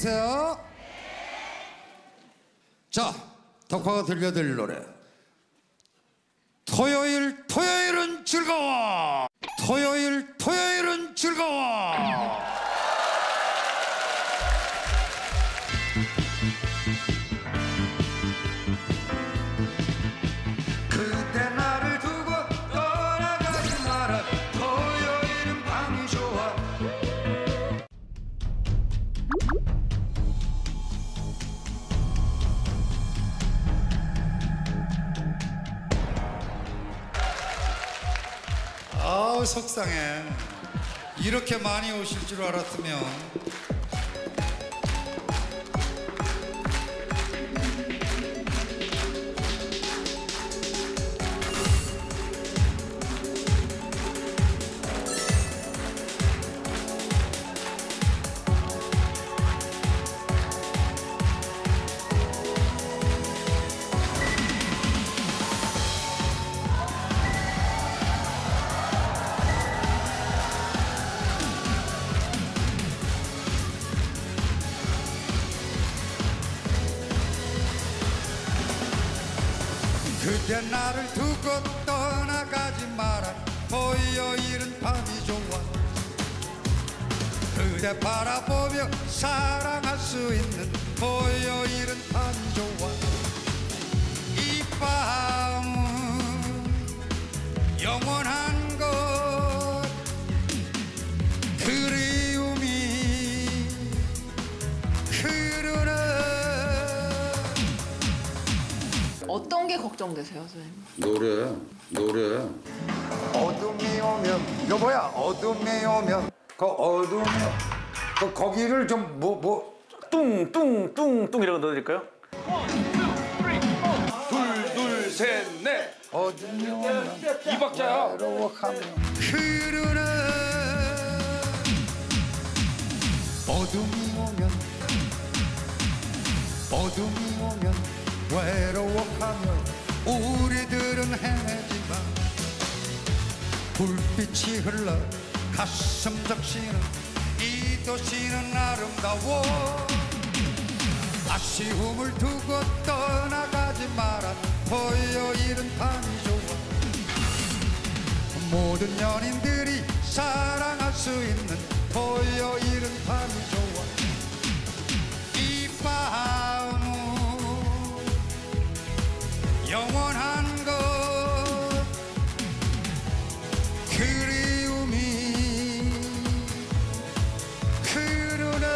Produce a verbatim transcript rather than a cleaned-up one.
계세요? 자, 덕화가 들려드릴 노래. 토요일 토요일은 즐거워. 토요일 토요일은 즐거워. 그대 나를 두고 떠나가지 마라. 토요일은 밤이 좋아. 아우 속상해. 이렇게 많이 오실 줄 알았으면. 그대 나를 두고 떠나가지 마라. 토요일은 밤이 좋아. 그대 바라보며 사랑할 수 있는 토요일은 밤이 좋아. 이 밤은 영원한 것. 그리움이 흐르는. 어떤 게 걱정되세요, 선생님? 노래, 노래. 어둠이 오면, 여보야, 어둠이 오면, 그 어둠이, 그 거기를 좀 뭐, 뭐. 뚱, 뚱, 뚱, 뚱 이라고 넣어드릴까요? 둘, 둘, 셋, 넷. 어둠이 오면, 이 박자야. 외로워하며 흐르는. 어둠이 오면, 어둠이 오면, 외로워하며 우리들은 헤매지만 불빛이 흘러 가슴 적시는 이 도시는 아름다워. 아쉬움을 두고 떠나가지 마라. 토요일은 밤이 좋아. 모든 연인들이 사랑할 수 있는 토요일은 밤이 좋아. 이 밤은 영원한 것. 그리움이 흐르네.